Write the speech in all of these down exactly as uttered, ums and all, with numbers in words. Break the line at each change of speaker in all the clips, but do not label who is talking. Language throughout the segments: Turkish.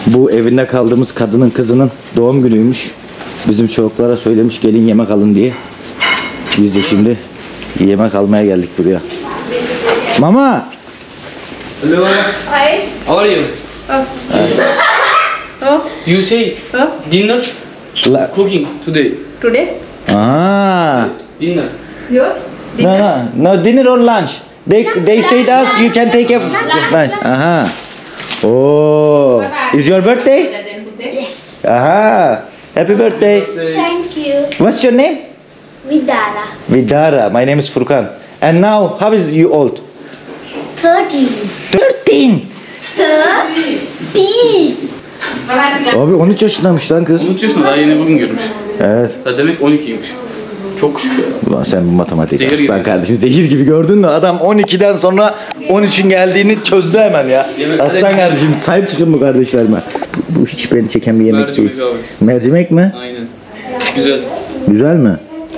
Bu evinde kaldığımız kadının kızının doğum günüymüş. Bizim çocuklara söylemiş gelin yemek alın diye. Biz de şimdi yemek almaya geldik buraya. Mama.
Hello.
Hi.
How are you?
Oh. Oh.
You say
Oh.
dinner
La
cooking today.
Today?
Aha.
Dinner.
Your
No no no dinner or lunch. They they said us you can take a lunch. Aha. Oh. Is your birthday?
Yes.
Aha. Happy birthday.
Thank you.
What's your name?
Vidara.
Vidara. My name is Furkan. And now how is you old?
Thirteen.
thirteen.
Thirteen.
Abi on üç yaşındaymış lan kız.
on üç yaşında daha yeni bugün görmüş.
Evet.
Ha, demek on ikiymiş. Çok küçük ya.
Ulan sen bu matematik
Zehir
aslan
gibi.
kardeşim zehir gibi gördün mü? Adam on ikiden sonra on üçün geldiğini çözdü hemen ya.
Yemek
Aslan
öyle
kardeşim sahip çıkın bu kardeşlerime. Bu, bu hiç beni çeken bir yemek
Mercimek
değil.
abi.
Mercimek mi?
Aynen. Güzel.
Güzel mi?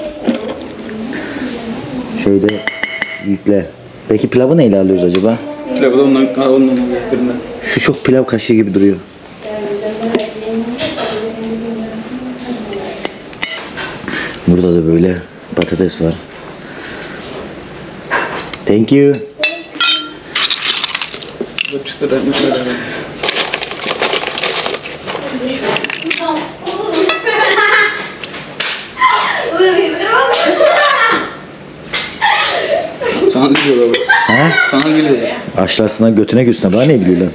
Şeyde yükle. Peki pilavı neyle alıyoruz acaba?
Pilavı da ondan, ha, ondan birinden.
Şu çok pilav kaşığı gibi duruyor. Burada da böyle patates var. Thank you.
Çıtır mesela. Sana gülüyor abi.
He?
Sana gülüyor.
Açlarsına götüne gülsün. Bana ne gülüyor lan?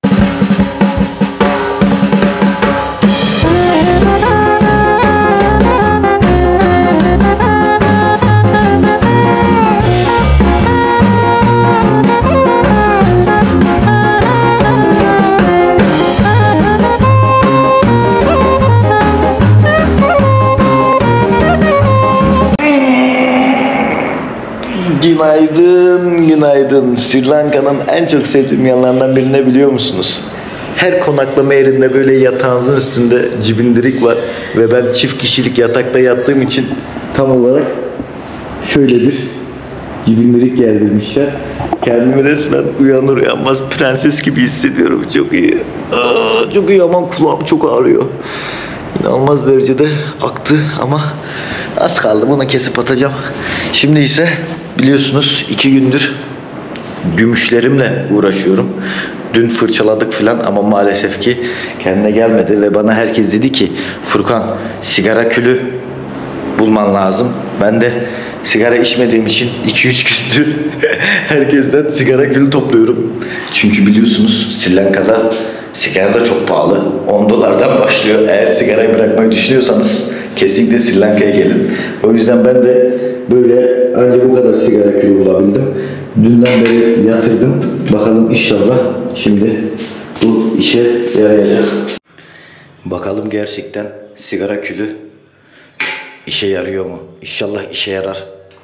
Günaydın, günaydın. Sri Lanka'nın en çok sevdiğim yanlarından birini biliyor musunuz? Her konaklama yerinde böyle yatağınızın üstünde cibindirik var. Ve ben çift kişilik yatakta yattığım için tam olarak şöyle bir cibindirik gerdirmişler. Kendimi resmen uyanır uyanmaz prenses gibi hissediyorum. Çok iyi. Aa, çok iyi ama kulağım çok ağrıyor. İnanılmaz derecede aktı ama az kaldı, bunu kesip atacağım. Şimdi ise biliyorsunuz iki gündür gümüşlerimle uğraşıyorum. Dün fırçaladık filan ama maalesef ki kendine gelmedi ve bana herkes dedi ki Furkan sigara külü bulman lazım. Ben de sigara içmediğim için iki üç gündür herkesten sigara külü topluyorum. Çünkü biliyorsunuz Sri Lanka'da sigara da çok pahalı. on dolardan başlıyor. Eğer sigarayı bırakmayı düşünüyorsanız kesinlikle Sri Lanka'ya gelin. O yüzden ben de böyle önce bu kadar sigara külü bulabildim. Dünden beri yatırdım. Bakalım inşallah şimdi bu işe yarayacak. Bakalım gerçekten sigara külü işe yarıyor mu? İnşallah işe yarar.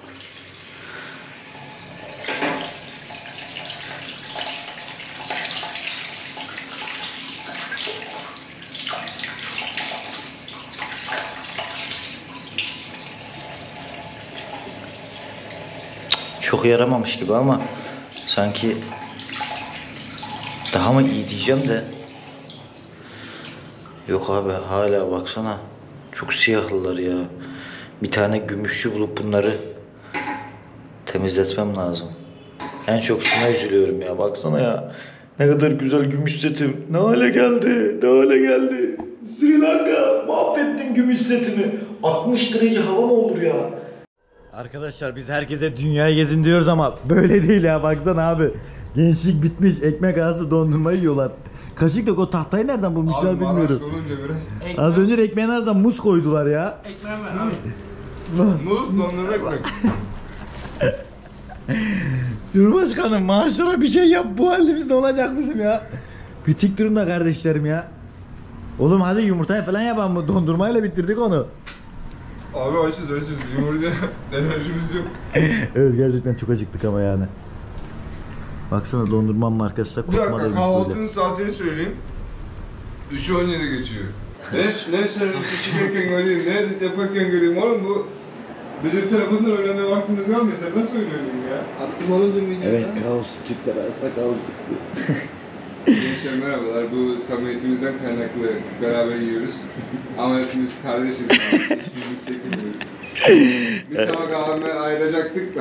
Çok yaramamış gibi ama sanki daha mı iyi diyeceğim de yok abi, hala baksana çok siyahlılar ya. Bir tane gümüşçü bulup bunları temizletmem lazım. En çok şuna üzülüyorum ya, baksana ya. Ne kadar güzel gümüş setim. Ne hale geldi, ne hale geldi. Sri Lanka mahvettin gümüş setimi. altmış derece hava mı olur ya? Arkadaşlar biz herkese dünyayı gezin diyoruz ama böyle değil ya, baksana abi. Gençlik bitmiş, ekmek arası dondurma yiyorlar. Kaşıkla o tahtayı nereden bulmuşlar abi, bilmiyorum. Biraz... Az önce ekmeğin arasına muz koydular ya.
Ekmeğe ver abi.
Muz, dondurma ekmek.
Cumhurbaşkanım maaşlara bir şey yap, bu halimizde olacak bizim ya. Bitik durumda kardeşlerim ya. Oğlum hadi yumurtayı falan yapalım, bu dondurmayla bitirdik onu.
Abi açız açız, yumurta enerjimiz yok.
Evet gerçekten çok acıktık ama yani. Baksana dondurma markası da
Bir dakika,
kurtmadaymış
kahvaltının
böyle.
saatini söyleyeyim. üçü on yedi geçiyor. Ne, ne söyleyeyim, içerken göreyim, ne yaparken göreyim oğlum, bu bizim telefondan öğrenmeye vaktimiz kalmıyor, sen nasıl öğreniyorsun ya? Attım oğlum dün videoyu.
Evet, kaos Türkler aslında kaos çıktı.
Gençler merhabalar. Bu samimiyetimizden kaynaklı beraber yiyoruz. Ama hepimiz kardeşiz. Hiçbirimiz çekmiyoruz. Bir tabak abime ayıracaktık da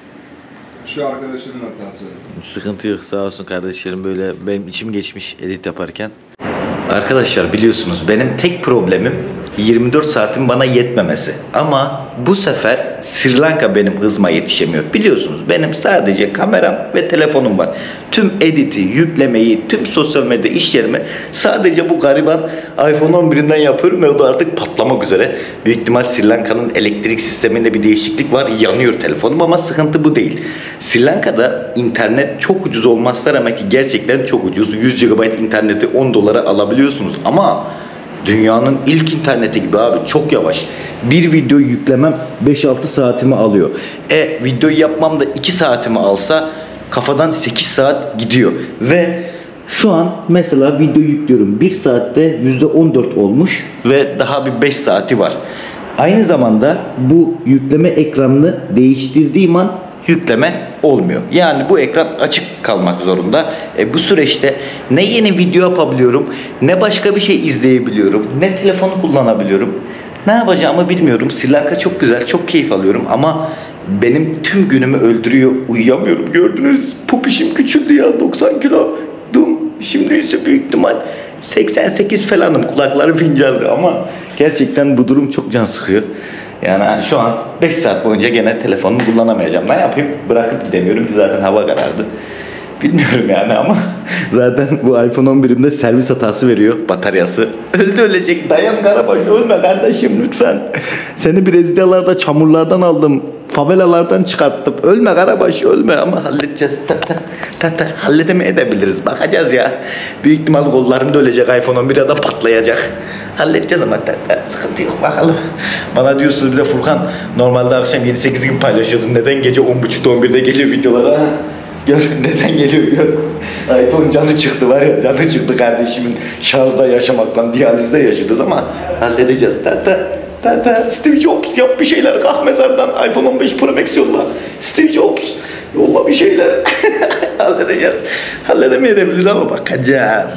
şu arkadaşının hatası oldu.
Sıkıntı yok, sağ olsun kardeşlerim, böyle benim içim geçmiş edit yaparken. Arkadaşlar biliyorsunuz benim tek problemim yirmi dört saatin bana yetmemesi. Ama bu sefer Sri Lanka benim hızıma yetişemiyor. Biliyorsunuz benim sadece kameram ve telefonum var. Tüm editi, yüklemeyi, tüm sosyal medya işlerimi sadece bu gariban iPhone on birinden yapıyorum ve o da artık patlamak üzere. Büyük ihtimal Sri Lanka'nın elektrik sisteminde bir değişiklik var. Yanıyor telefonum ama sıkıntı bu değil. Sri Lanka'da internet çok ucuz olmasına rağmen ki gerçekten çok ucuz. yüz gigabayt interneti on dolara alabiliyorsunuz ama dünyanın ilk interneti gibi abi, çok yavaş. Bir video yüklemem beş altı saatimi alıyor. E videoyu yapmam da iki saatimi alsa kafadan sekiz saat gidiyor. Ve şu an mesela video yüklüyorum. bir saatte yüzde on dört olmuş ve daha bir beş saati var. Aynı zamanda bu yükleme ekranını değiştirdiğim an yükleme olmuyor. Yani bu ekran açık kalmak zorunda. E bu süreçte ne yeni video yapabiliyorum, ne başka bir şey izleyebiliyorum, ne telefonu kullanabiliyorum. Ne yapacağımı bilmiyorum. Sri Lanka çok güzel, çok keyif alıyorum ama benim tüm günümü öldürüyor. Uyuyamıyorum, gördünüz. Popişim küçüldü ya, doksan kilo. Dum. Şimdi ise büyük ihtimal seksen sekiz falanım. Kulakları fincanlı ama gerçekten bu durum çok can sıkıyor. Yani şu an beş saat boyunca gene telefonumu kullanamayacağım. Ne yapayım? Bırakıp gidemiyorum ki zaten hava karardı. Bilmiyorum yani ama zaten bu iPhone on birimde servis hatası veriyor, bataryası. Öldü ölecek, dayan Karabaş, ölme kardeşim lütfen. Seni Brezilyalarda çamurlardan aldım, favelalardan çıkarttım. Ölme Karabaş, ölme, ama halledeceğiz. Ta ta ta ta halledemeyebiliriz, bakacağız ya. Büyük ihtimal kollarımda ölecek iPhone on bir ya da patlayacak. Halledeceğiz ama ta ta, sıkıntı yok, bakalım. Bana diyorsunuz bir de Furkan, normalde akşam yedi sekiz gibi paylaşıyordun. Neden gece on buçukta on birde geliyor videolara? Gör neden geliyor, gör. iPhone canı çıktı var ya, canı çıktı kardeşimin, şarjda yaşamaktan, diyalizde yaşıyoruz ama halledeceğiz. Ta ta ta ta. Steve Jobs yap bir şeyler, kalk mezardan, iPhone on beş Pro Max yolla. Steve Jobs yolla bir şeyler. Halledeceğiz. Halledemeyebiliriz ama bakacağız.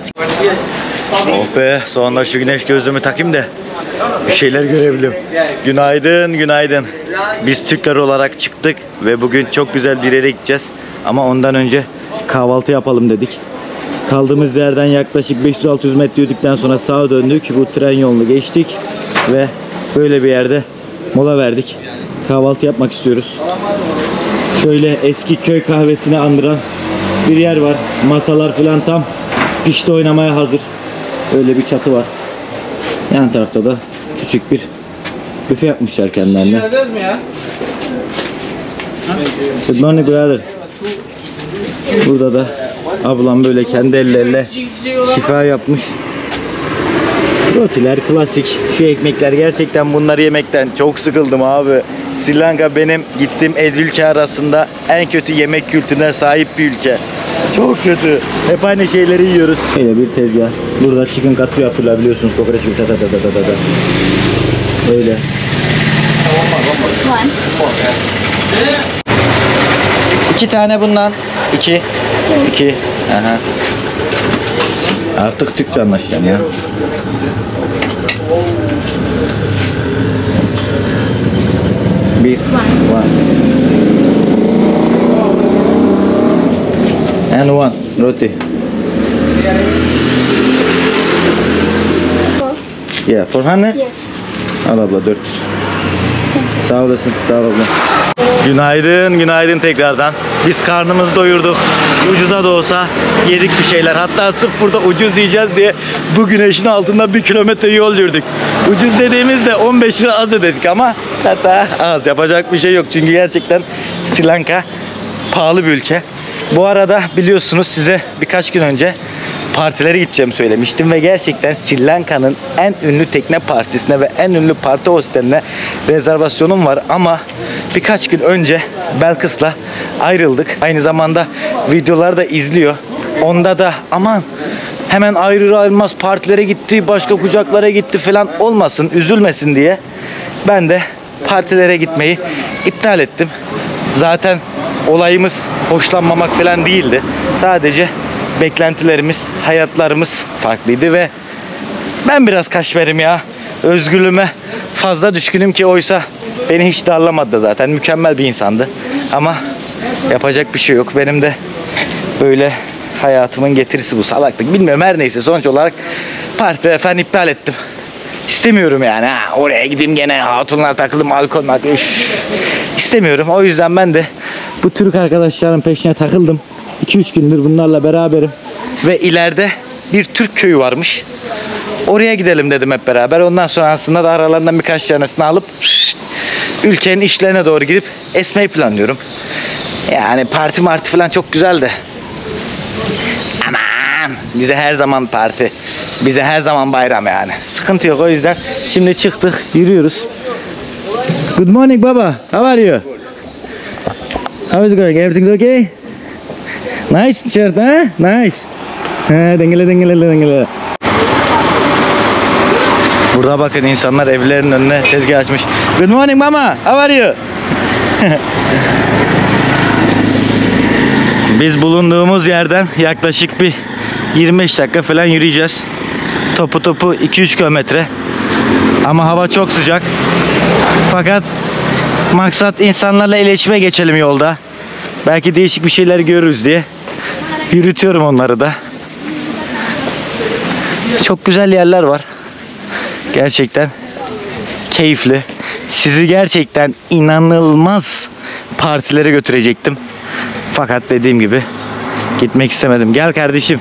Oh be, sonunda şu güneş gözlüğümü takayım da bir şeyler görebilirim. Günaydın, günaydın. Biz Türkler olarak çıktık ve bugün çok güzel bir yere gideceğiz. Ama ondan önce kahvaltı yapalım dedik. Kaldığımız yerden yaklaşık beş yüz altı yüz metre yürüdükten sonra sağa döndük. Bu tren yolunu geçtik ve böyle bir yerde mola verdik. Kahvaltı yapmak istiyoruz. Şöyle eski köy kahvesini andıran bir yer var. Masalar falan tam pişti, oynamaya hazır. Öyle bir çatı var. Yan tarafta da küçük bir büfe yapmışlar kendilerine.
Geleceğiz mi ya?
Good morning brother. Burada da ablam böyle kendi elleriyle şifa yapmış. Rotiler klasik. Şu ekmekler, gerçekten bunları yemekten çok sıkıldım abi. Sri Lanka benim gittiğim elli ülke arasında en kötü yemek kültürüne sahip bir ülke. Çok kötü. Hep aynı şeyleri yiyoruz. Böyle bir tezgah. Burada chicken katı yapıyorlar, biliyorsunuz. Kokoreç gibi ta ta ta ta ta ta. Öyle. İki tane bundan. İki. İki. Aha. Artık Türkçe anlaşacağım ya. Bir. One. And one. Roti. Yeah, four hundred?
Yes.
Al abla, dört yüz. Sağ olasın, sağ ol abla. Günaydın, günaydın tekrardan. Biz karnımızı doyurduk. Ucuza da olsa yedik bir şeyler. Hatta sırf burada ucuz yiyeceğiz diye bu güneşin altında bir kilometre yol yürüdük. Ucuz dediğimizde on beş lira az ödedik ama hatta az, yapacak bir şey yok. Çünkü gerçekten Sri Lanka pahalı bir ülke. Bu arada biliyorsunuz, size birkaç gün önce partilere gideceğimi söylemiştim ve gerçekten Sri Lanka'nın en ünlü tekne partisine ve en ünlü parti hosteline rezervasyonum var ama birkaç gün önce Belkıs'la ayrıldık. Aynı zamanda videoları da izliyor. Onda da aman hemen ayrı ayrılmaz partilere gitti, başka kucaklara gitti falan olmasın, üzülmesin diye ben de partilere gitmeyi iptal ettim. Zaten olayımız hoşlanmamak falan değildi. Sadece beklentilerimiz, hayatlarımız farklıydı ve ben biraz kaşmerim ya. Özgürlüğüme fazla düşkünüm ki oysa beni hiç darlamadı da zaten. Mükemmel bir insandı. Ama yapacak bir şey yok. Benim de böyle hayatımın getirisi bu, salaklık. Bilmiyorum, her neyse sonuç olarak parti efendim iptal ettim. İstemiyorum yani. Ha, oraya gideyim gene hatunlar takıldım, alkol makul. İstemiyorum. O yüzden ben de bu Türk arkadaşların peşine takıldım. iki üç gündür bunlarla beraberim. Ve ileride bir Türk köyü varmış. Oraya gidelim dedim hep beraber. Ondan sonra aslında da aralarından birkaç tanesini alıp ülkenin işlerine doğru girip esmeyi planlıyorum. Yani parti marti falan çok güzel de. Aman, bize her zaman parti. Bize her zaman bayram yani. Sıkıntı yok, o yüzden şimdi çıktık, yürüyoruz. Good morning baba. How are you? How is it going? Everything's okay? Nice shirt, huh? Nice. Ha, dengele dengele dengele. Burada bakın, insanlar evlerinin önüne tezgah açmış. Good morning mama. How are you? Biz bulunduğumuz yerden yaklaşık bir yirmi beş dakika falan yürüyeceğiz. Topu topu iki üç kilometre. Ama hava çok sıcak. Fakat maksat insanlarla iletişime geçelim yolda. Belki değişik bir şeyler görürüz diye yürütüyorum onları da. Çok güzel yerler var. Gerçekten keyifli. Sizi gerçekten inanılmaz partilere götürecektim. Fakat dediğim gibi gitmek istemedim. Gel kardeşim.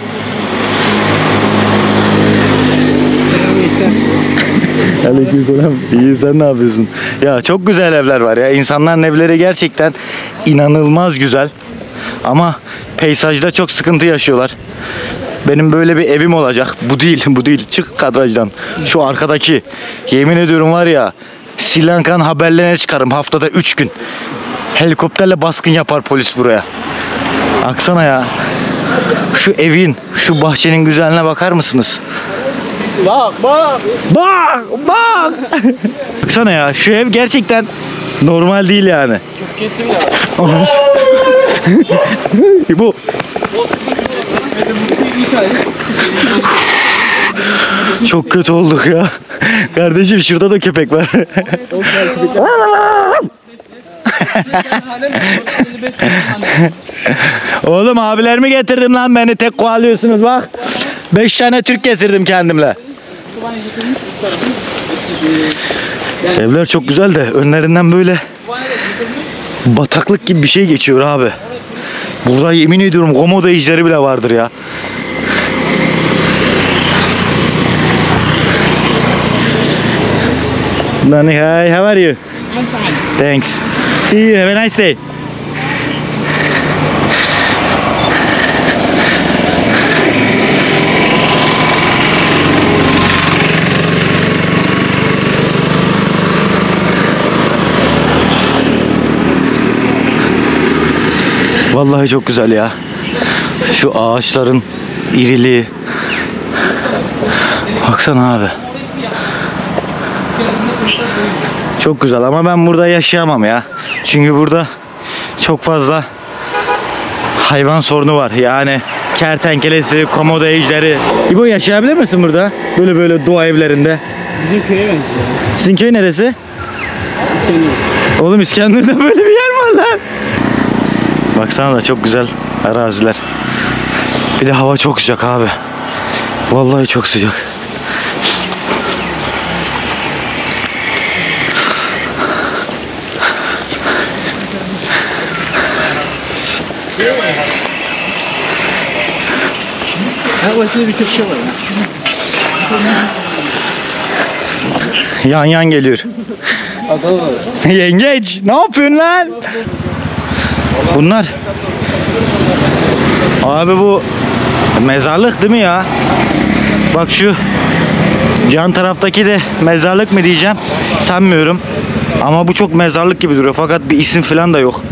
Aleykümselam. İyi, sen ne yapıyorsun? Ya çok güzel evler var ya. İnsanların evleri gerçekten inanılmaz güzel. Ama peyzajda çok sıkıntı yaşıyorlar. Benim böyle bir evim olacak. Bu değil, bu değil. Çık kadrajdan. Şu arkadaki. Yemin ediyorum var ya, Sri Lanka'nın haberlerine çıkarım haftada üç gün. Helikopterle baskın yapar polis buraya. Baksana ya. Şu evin, şu bahçenin güzelliğine bakar mısınız?
Bak bak.
Bak, bak. Baksana ya, şu ev gerçekten normal değil yani.
Kesim de var.
Bu. Çok kötü olduk ya. Kardeşim şurada da köpek var. Oğlum, abilerimi getirdim lan, beni tek kovalıyorsunuz bak. Beş tane Türk getirdim kendimle. Evler çok güzel de önlerinden böyle bataklık gibi bir şey geçiyor abi. Burada yemin ediyorum komodo ejderi bile vardır ya. Nani, hi, how are you?
I'm fine.
Thanks. See you, have a nice day. Vallahi çok güzel ya. Şu ağaçların iriliği. Baksana abi. Çok güzel ama ben burada yaşayamam ya. Çünkü burada çok fazla hayvan sorunu var. Yani kertenkelesi, komodo ejderi. İbo, yaşayabilir misin burada? Böyle böyle doğa evlerinde.
Bizim köye benziyor.
Sizin köy neresi?
İskender.
Oğlum, İskender'de böyle bir yer var lan. Baksana da çok güzel araziler. Bir de hava çok sıcak abi. Vallahi çok sıcak.
Her başında bir köşe var ya.
Yan yan geliyor.
Adalı var.
Yengeç, ne yapıyorsun lan? Bunlar. Abi bu mezarlık değil mi ya? Bak şu yan taraftaki de mezarlık mı diyeceğim, sanmıyorum. Ama bu çok mezarlık gibi duruyor. Fakat bir isim falan da yok.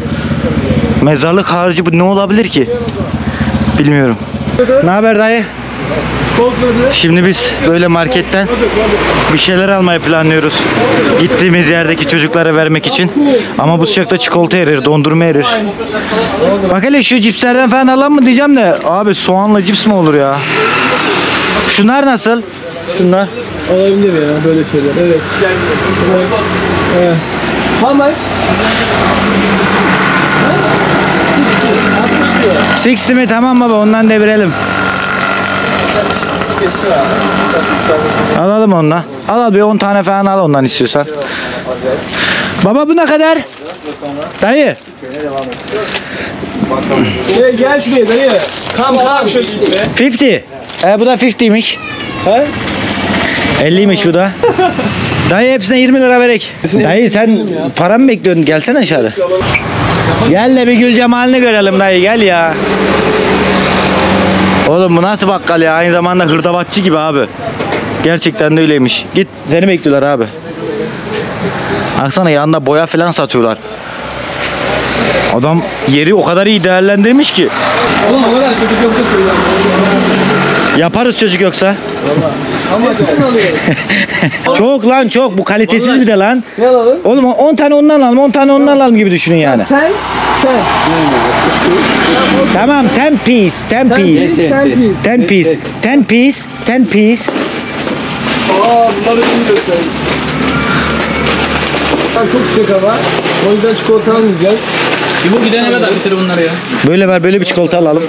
Mezarlık harici bu ne olabilir ki? Bilmiyorum. Ne haber dayı?
Şimdi biz böyle marketten bir şeyler almayı planlıyoruz. Gittiğimiz yerdeki çocuklara vermek için. Ama bu sıcakta çikolata erir, dondurma erir. Bak hele şu cipslerden falan alalım mı diyeceğim de. Abi soğanla cips mi olur ya? Şunlar nasıl? Şunlar.
Olabilir ya böyle şeyler. Evet. Evet. How much?
altmış mi? Tamam baba, ondan devirelim. Alalım ondan. Al al bir on tane falan al ondan istiyorsan. Baba bu ne kadar? Dayı.
Gel, gel şuraya dayı. Kam kam.
elli. E, bu da elli'ymiş.
He?
elliymiş bu da. Dayı hepsine yirmi lira verek. Dayı sen para mı bekliyorsun? Gelsene dışarı. Gel de bir gül cemalini görelim dayı, gel ya. Oğlum bu nasıl bakkal ya? Aynı zamanda hırdavatçı gibi abi. Gerçekten de öyleymiş. Git, seni bekliyorlar abi. Baksana yanında boya falan satıyorlar. Adam yeri o kadar iyi değerlendirmiş ki.
Oğlum o kadar çocuk yok da
Yaparız çocuk yoksa.
ama çok alıyor.
Çok lan çok. Bu kalitesiz bir de lan.
Ne alalım?
Oğlum on tane ondan alalım, on tane ondan alalım gibi düşünün yani.
Sen? Sen.
Tamam, ten piece, ten piece.
Sen piece.
ten piece, ten piece, ten piece.
Aa bunları iyi göstermiş. Çok sıcak hava. O yüzden çikolata almayacağız.
Bu gidene kadar bitir bunları ya.
Böyle ver, böyle bir çikolata alalım.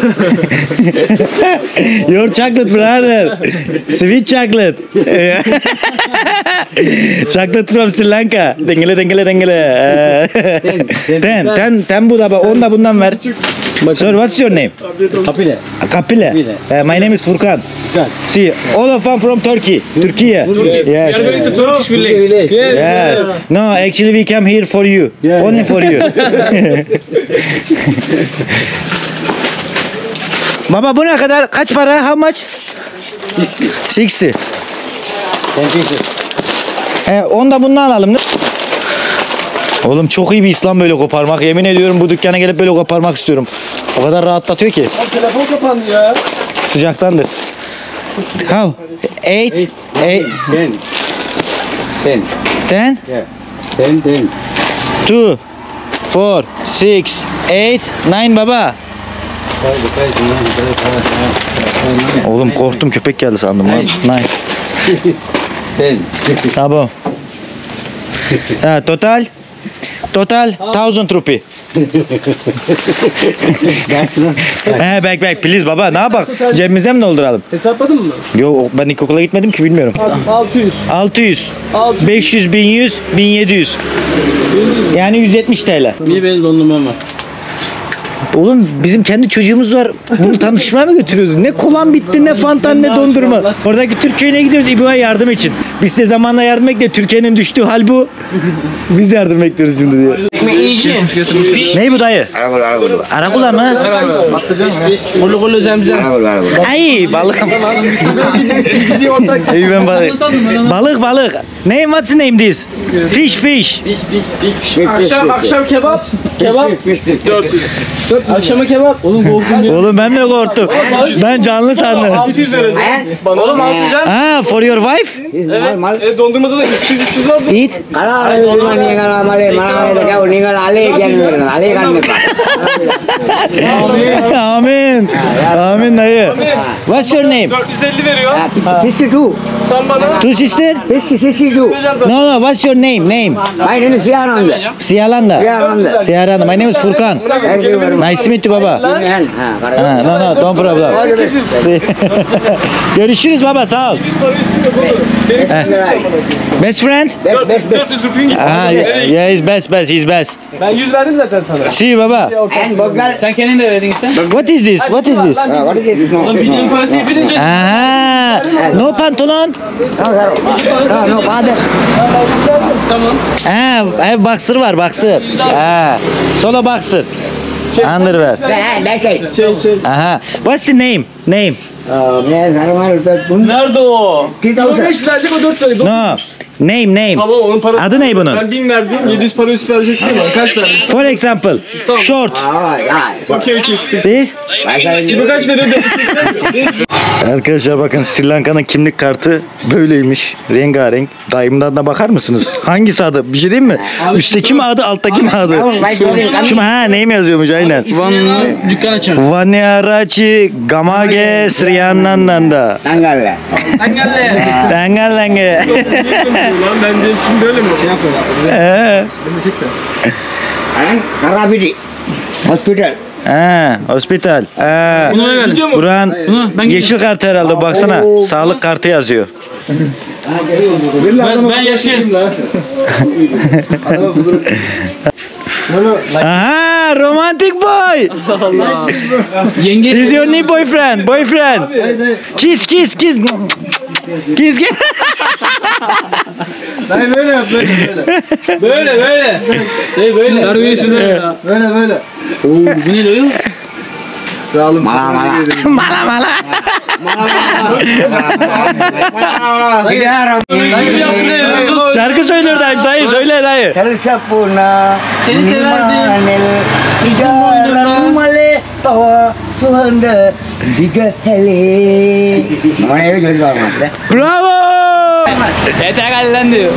Your chocolate brother. Sweet chocolate. Chocolate from Sri Lanka. Dengele dengele dengele. Ten, ten, ten bu da bak, on da bundan ver. Sir, what's your name?
Kapile.
Kapile. Uh, my name is Furkan. See, all of them from Turkey. Turkey. Yes.
We are going to Turkish village.
Yes. No, actually we came here for you.
Yeah,
Only
yeah.
for you. Baba bu ne kadar? Kaç para? How much? altmış. He, on da bundan alalım. Oğlum çok iyi bir İslam böyle koparmak. Yemin ediyorum bu dükkana gelip böyle koparmak istiyorum. O kadar rahatlatıyor ki.
Abi telefon kapandı ya.
Sıcaktandır. How? Eight. Eight.
Ten. Ten.
Ten.
Yeah. Ten, ten.
Two. Four. Six. Eight. Nine baba. Oğlum korktum, köpek geldi sandım lan. Nine.
Ten.
Tamam. Ha, total. Total thousand rupee. He back back please baba, ne yapak? Cebimize mi dolduralım?
Hesapladın mı?
Yok ben ilkokula gitmedim ki, bilmiyorum.
altı yüz.
altı yüz.
altı yüz.
beş yüz, bin yüz, bin yedi yüz. Yani yüz yetmiş T L.
Niye benim dondurmam var?
Oğlum bizim kendi çocuğumuz var. Bunu tanışmaya mı götürüyoruz? Ne kolan bitti, ne fantan, ne dondurma. Oradaki Türk köyüne gidiyoruz İbo'ya yardım için. Biz de zamanla yardım bekliyoruz. Türkiye'nin düştüğü hal bu. Biz yardım bekliyoruz şimdi diyor. Ne bu dayı? Arakula mı?
Kulu kulu zemzem.
Ay balık. İyi ben balık. Balık balık. Name, what's the name this? Fish fish.
Akşam akşam kebap. Kebap. dört yüz. Akşama kebap. Oğlum korktum.
Oğlum ben de korktum. Ben canlı sandım.
altı yüz vereceğim. Oğlum altı yüz.
Ah, for your wife?
Evet. E, dondurmada da üç yüz üç yüz var.
Eat. Amin. Amin dayı. What's your name?
dört yüz elli veriyor.
Sixty-two.
Sen bana.
Two sister?
Sixty-two.
No no, what's your name? Name?
My name is Viananda.
Siyalanda.
Viananda.
Siyalanda. My name is Furkan.
Thank you very much.
Nice to meet you baba. Ha, no no, don't problem. Görüşürüz baba, sağ ol. Best friend?
Best, best, best.
dört yüz rupiye gitti.
Ah, yeah, he's best, best, he's best.
Ben yüz verdim zaten sana.
See you baba.
And burger.
Sen kendin de verdin işte.
What is this? What is this?
Uh, what is this? No,
Oğlum bildiğin
no.
parası hepiniz ödediniz.
Aha. No pantolon.
No, sir. No, no, father.
Tamam.
Ha, ev boxer var, boxer. Ha. Solo boxer. Underwear.
That- That's it.
Şey şey.
Aha. What's the name? Name?
Uh, yes, I don't want to put
Nerede o?
three thousand.
beş yüz verecek o dört verecek.
No. Name name.
Tamam onun parası.
Adı ne bunun?
Ben bin verdim. yedi yüz para üstü verecek şey var. Kaç verdin?
For example, short.
Okey okey sıkıntı.
This.
Bu kaç verildi?
Arkadaşlar bakın Sri Lanka'nın kimlik kartı böyleymiş. Rengarenk. Dayımdan da bakar mısınız? Hangisi adı? Bir şey diyeyim mi? Üstteki mi adı, alttaki mi adı? Şu mu? Ha neyim yazıyormuş aynen.
Van'la dükkan açarız.
Vanyarachi Gamage Sriyananda.
Tanggal.
Engelli.
Dangalange.
Lan ben de şimdi böyle mi?
Ee,
Karabidi. Hospital.
Ha, hospital. Ha,
Bunu ver.
Gidiyor mu?
Buran
Bunu ben
yeşil kartı herhalde baksana. Sağlık kartı yazıyor.
Ben, ben yaşayayım.
Aha, romantic boy.
Yenge.
Is your new boyfriend? Boyfriend. Kiss kiss kiss. Kiss kiss.
Dayı böyle yap böyle böyle.
Böyle böyle. Şey böyle. Terbiyesizler ya.
Böyle böyle.
Oo bu ne diyor?
Kralım.
Mala mala.
Mala mala. Şarkı söylüyor dayı, dayı söyle dayı.
Selsapuna.
Seni severdim.
Jalan male bawa suhanda diga hele. Mana itu jadi banget.
Bravo.
Yeter gel lan diyor.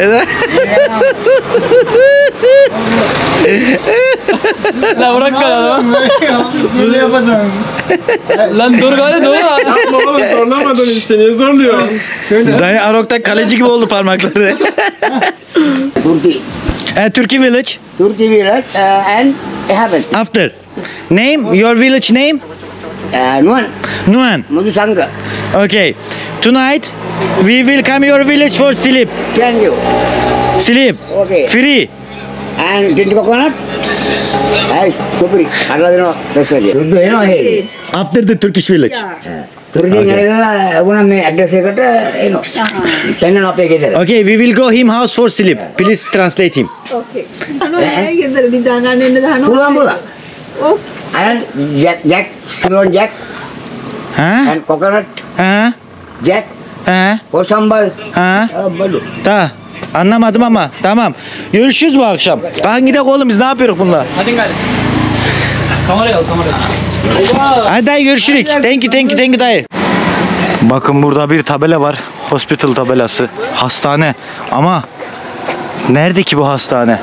La bırak kanalı.
Böyle yapacağım.
Lan dur gari dur.
Yapma oğlum zorlamadın işte niye zorluyor?
Dayı Arok'ta kaleci gibi oldu parmakları.
Turki.
Eh, Turkey village.
Turki village uh, and heaven.
After. Name, your village name?
Uh, Nuan.
Nuan.
Mudu Sangga.
Okay. Tonight we will come your village for sleep.
Can you?
Sleep.
Okay.
Free.
And drink coconut. Hey, Kupri. Ada dino tersaja. Turki no hey.
After the Turkish village.
Turki ngela abuna me address kata eno. Tena apa kita?
Okay, we will go him house for sleep. Please translate him.
Oke. Anu ay gendar di tangan ini dah anu.
Pulang pula.
Oh,
And Jack Jack Ceylon Jack
Ha?
and coconut
Ha?
Jack
Ha?
for sambal.
Ha?
Uh, baru.
Ta. Anlamadım ama. Tamam. Görüşürüz bu akşam. Kalkın gidelim oğlum biz ne yapıyoruz bununla?
Hadi gel. Kameraya al kameraya.
Hadi dayı görüşürüz. Thank you thank you thank you dayı. Bakın burada bir tabela var. Hospital tabelası. Hastane. Ama nerede ki bu hastane?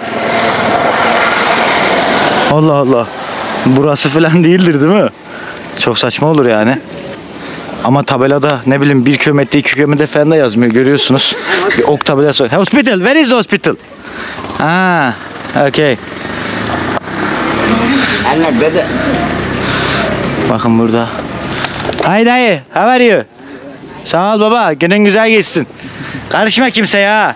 Allah Allah. Burası falan değildir değil mi? Çok saçma olur yani. Ama tabelada ne bileyim bir kilometre iki kilometre falan da yazmıyor görüyorsunuz. Bir ok tabelası var. Hospital. Where is the hospital? Ah, okay.
Anak beda.
Bakın burada. Hay dayı, how are you? Sağ ol baba, günün güzel geçsin. Karışma kimseye ha.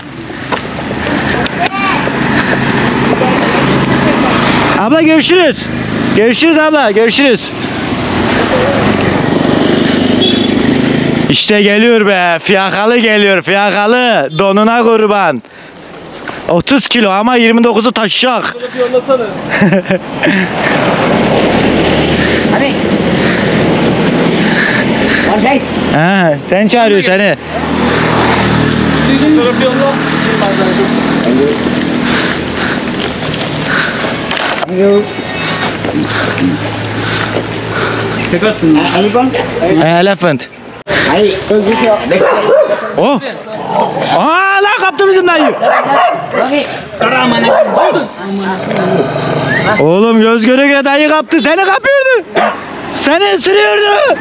Abla görüşürüz. Görüşürüz abla, görüşürüz. İşte geliyor be, fiyakalı geliyor, fiyakalı. Donuna kurban. otuz kilo ama yirmi dokuzu taşacak.
Yollasana.
Hadi. One side.
Ha, sen çağırıyor seni.
Tarafı yolla.
Thank you.
Tekrar şunu.
Elephant.
Elephant.
Hai. Best.
Oh. Aa lan kaptı bizim dayı.
Okay.
Oğlum göz göre göre dayı kaptı. Seni kapıyordu. Seni ısırıyordu.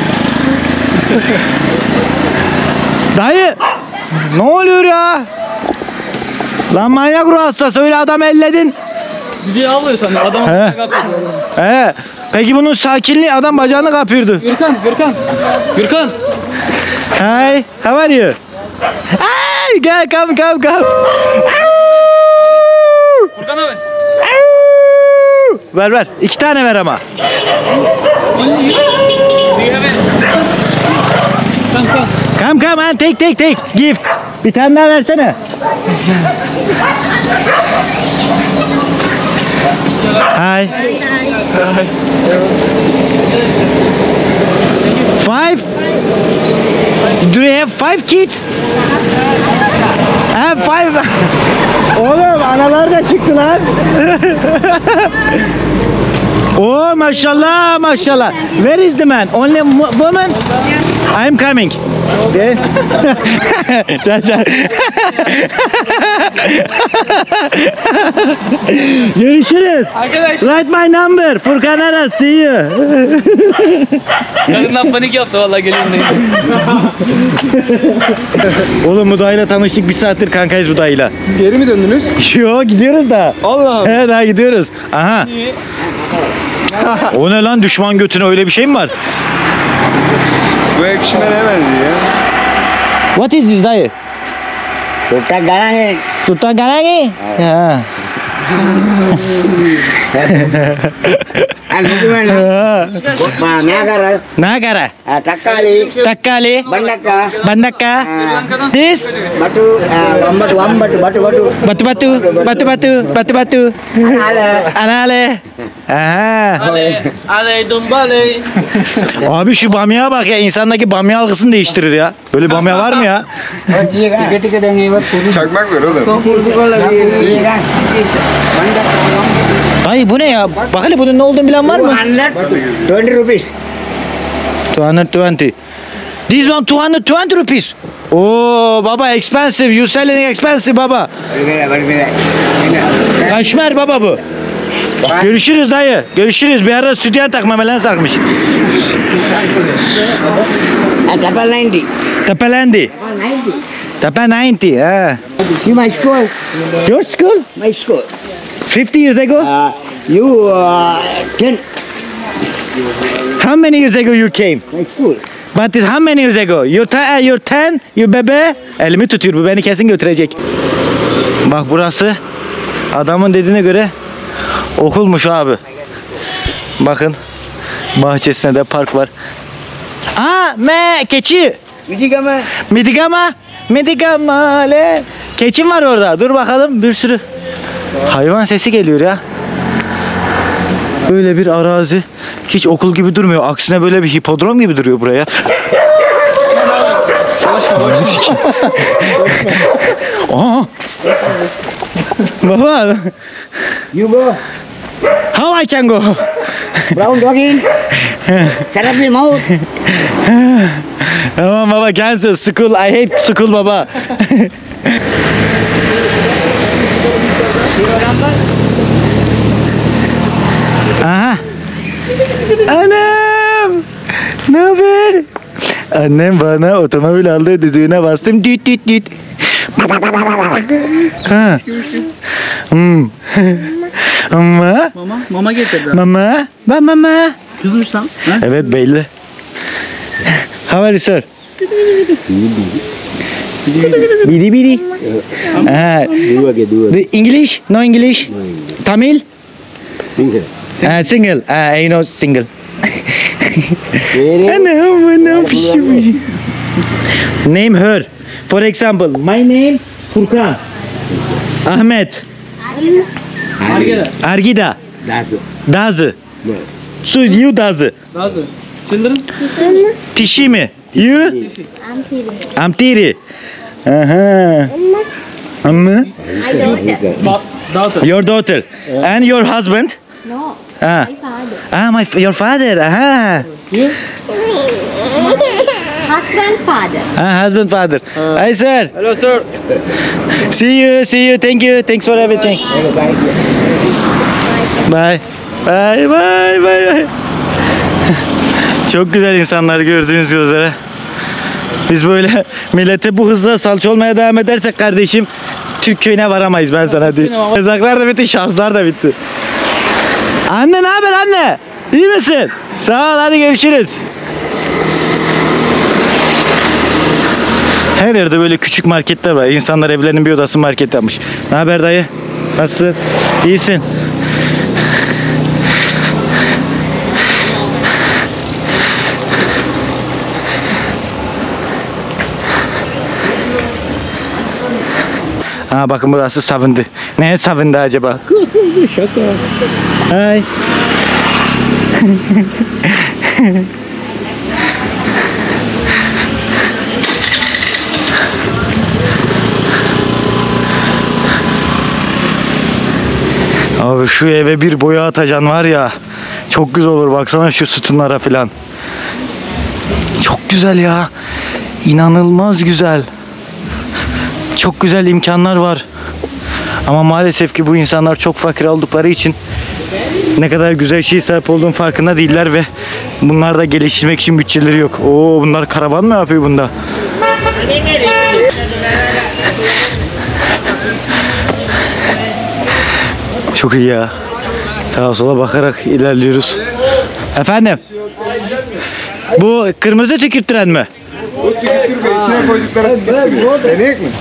Dayı. Ne oluyor ya? Lan manyak ruh hastası öyle adam elledin.
Bizi alıyor sen. Adamın
He. He. Peki bunun sakinliği adam bacağını kapıyordu.
Gürkan, Gürkan. Gürkan.
Hi, how are you? Ay, gel come come come.
Furkan abi.
Ver ver. İki tane ver ama.
Kan kan.
Come come and take take take. Gift. Bir tane daha versene. Hi. Five. Do you have five kids? Ha five. Oğlum analar da çıktı lan. Oh maşallah maşallah. Where is the man? Only woman? I'm coming. Okay. Sen sen. Görüşürüz.
Arkadaşlar.
Write my number. Furkan Aras. See you.
Kadından panik yaptı vallahi geliyorum diye.
Oğlum bu dayıyla tanıştık bir saattir kankayız bu dayıyla.
Siz geri mi döndünüz?
Yo gidiyoruz da.
Allah Allah.
He daha gidiyoruz. Aha. O ne lan düşman götüne öyle bir şey mi var?
Bu ekşimene benziyor ya.
What is this dayı?
Tutak galangi.
Tutak galangi? Ya.
Anu gimana? Ma, Nagara.
Nagara.
Ah, Takali.
Takkali.
Bandaka.
Bandaka. This?
Batu. ah, Wambatu. Wambatu. Batu. Batu.
Batu batu. Batu batu. Batu batu.
Ala.
Anale. Aha.
Ale, ale dombale.
Abi şu bamya bak ya, insandaki bamya algısını değiştirir ya. Böyle bamya var mı ya?
Tiga-tiga dah ngebat.
Çakmak ver oğlum.
Kumpul-kumpul lagi. Iya kan? Bandaka.
Ay bu ne ya? Bak hele bunun ne olduğunu bilen var mı?
two hundred twenty rupees.
two hundred twenty. This one two hundred twenty rupees. Oh baba expensive. You selling expensive baba.
Berbeda, berbeda.
Kaşmer baba bu. Görüşürüz dayı. Görüşürüz. Bir ara stüdyoya takmamelen sarkmış.
Tapal ninety.
Tepelendi. Tepe ninety. Ha.
You my school.
Your school?
My school.
fifty years ago?
Uh, you uh, ten.
How many years ago you came?
My school.
But it- how many years ago? You're, ten, you're ten, you bebe. Elimi tutuyor, bu beni kesin götürecek. Bak burası adamın dediğine göre okulmuş abi. Bakın bahçesinde de park var. Aa me keçi.
Mitigama.
Midigama. Midigama le. Keçim var orada. Dur bakalım bir sürü hayvan sesi geliyor ya. Böyle bir arazi. Hiç okul gibi durmuyor. Aksine böyle bir hipodrom gibi duruyor buraya. Aha. Baba.
You go.
How I can go?
Brown doggy. Shut up your mouth.
Tamam baba cancel school. I hate school baba. Aha. Annem. Ne haber? Annem bana otomobil aldı, düdüğüne bastım. Düt düt düt. Ha. Hmm. Mama.
Mama, mama getirdi.
Mama. Ba mama.
Kızmış lan. Ha?
Evet belli. How are you sir? Bidi bidi. Ah,
Dua ke dua.
the English? No English? Tamil?
Single.
Ah, single. Ah, I know single.
Very.
Anam, anam, pişi pişi. Name her. For example, my name Furkan. Ahmet.
Argeda.
Argida.
Dasu.
Dazı. So you Dazı.
Lazım. Children.
Tişi mi? You?
Auntie.
Amtiri. Aha. Amma?
My daughter.
Ba daughter.
Your daughter. And your husband?
No.
Ah.
My father.
Ah, my your father. Aha.
You?
Husband, father.
Ah, husband, father. Hi, sir.
Hello sir.
See you, see you. Thank you. Thanks for everything. Bye. Bye, bye, bye, bye. Çok güzel insanlar gördüğünüz üzere. Biz böyle millete bu hızla salça olmaya devam edersek kardeşim Türk köyüne varamayız ben sana diyeyim. Ezaklar da bitti, şanslar da bitti. Anne ne haber anne? İyi misin? Sağ ol, hadi görüşürüz. Her yerde böyle küçük marketler var. İnsanlar evlerinin bir odası market yapmış. Ne haber dayı? Nasılsın? İyisin. Ha bakın burası savundu. Neye savundu acaba? Şaka. Hay. Abi şu eve bir boya atacan var ya. Çok güzel olur, baksana şu sütunlara falan. Çok güzel ya. İnanılmaz güzel. Çok güzel imkanlar var. Ama maalesef ki bu insanlar çok fakir oldukları için ne kadar güzel şey sahip olduğun farkında değiller ve bunlar da geliştirmek için bütçeleri yok. Oo, bunlar karavan mı yapıyor bunda? Çok iyi ya. Sağa sola bakarak ilerliyoruz. Efendim? Bu kırmızı tükürttüren mi?
O tükürtür be, içine koydukları tükürtür. Deneyek mi?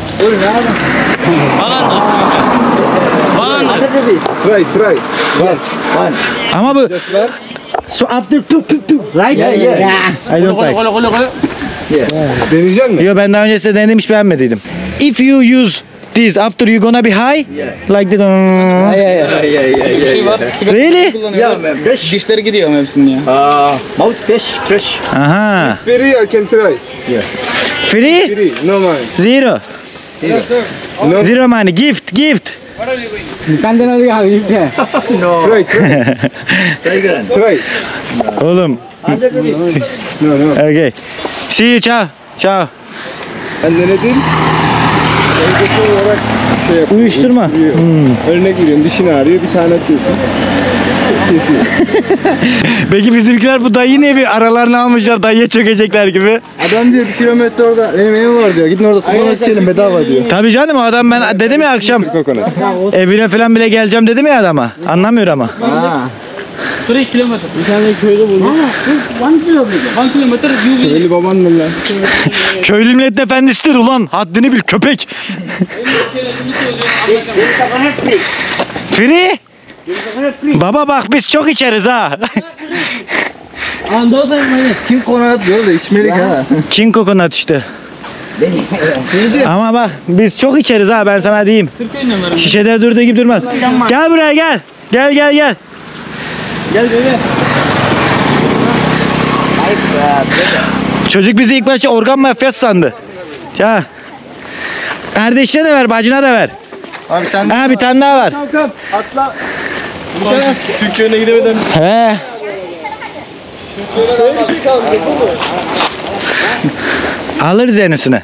Try, try. One.
Ama bu so after tuk tuk tuk, right?
Yeah, yeah.
I don't like.
Kole kole kole.
Deneyecek misin?
Yo, ben daha önce size denemiş, beğenmediydim. If you use this after you gonna be high, like the
Bir şey var. Sigara
Really?
kullanıyor. Dişleri gidiyor mu hepsinin ya?
Mouth fresh, fresh.
Aha.
Free, I can try.
Free?
Free, no money.
Zero.
No.
Zero money. Gift, gift.
Kandana lihat gitu.
Try, try. Try.
Oğlum.
No, no.
Okay. See you, ciao. Ciao.
Ben denedim. Öncesi olarak şey yapıyor.
Uyuşturma.
uyuşturuyor. Örnek veriyorum, dişin ağrıyor, bir tane atıyorsun. Kesiyor.
Peki bizimkiler bu dayı ne bir aralarını almışlar, dayıya çökecekler gibi.
Adam diyor bir kilometre orada benim evim var diyor. Gidin orada kokonat içelim bedava diyor.
Tabii canım, o adam, ben dedim ya akşam
Kokonat.
evine falan bile geleceğim dedim ya adama. Anlamıyor ama.
Ha.
Three kilometer. Bir tane köyde buldum. One kilometer. One kilometer. You will.
Öyle baban mı lan?
Köylü milletin efendisidir ulan. Haddini bil köpek. Free? Baba bak biz çok içeriz ha.
Anda da mı?
Kim kokonat diyor da içmelik ha.
King Coconut işte. Ama bak biz çok içeriz ha, ben sana diyeyim.
Türkiye numara.
Şişede durduğu gibi durmaz. Gel buraya gel. Gel gel gel.
Gel gel.
Çocuk bizi ilk başta organ mafyası sandı. Ya. Kardeşine de ver, bacına da ver.
Abi sen
Ha, bir tane daha var.
atla.
Türk köyüne gidemeden.
He. Alırız yenisini.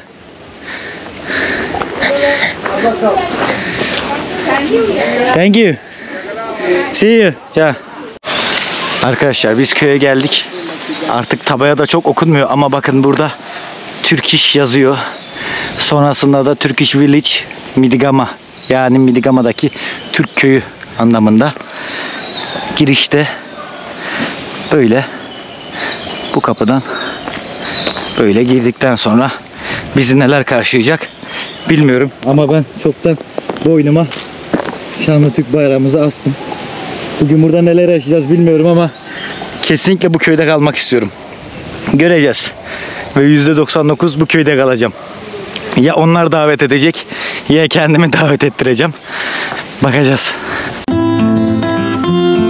Thank you. See you. Ya. Arkadaşlar biz köye geldik. Artık tabaya da çok okunmuyor ama bakın burada Turkish yazıyor. Sonrasında da Turkish Village Midigama, yani Midigama'daki Türk köyü anlamında. Girişte böyle bu kapıdan böyle girdikten sonra bizi neler karşılayacak bilmiyorum ama ben çoktan boynuma şanlı Türk bayrağımızı astım. Bugün burada neler yaşayacağız bilmiyorum ama kesinlikle bu köyde kalmak istiyorum. Göreceğiz. Ve yüzde doksan dokuz bu köyde kalacağım. Ya onlar davet edecek ya kendimi davet ettireceğim. Bakacağız.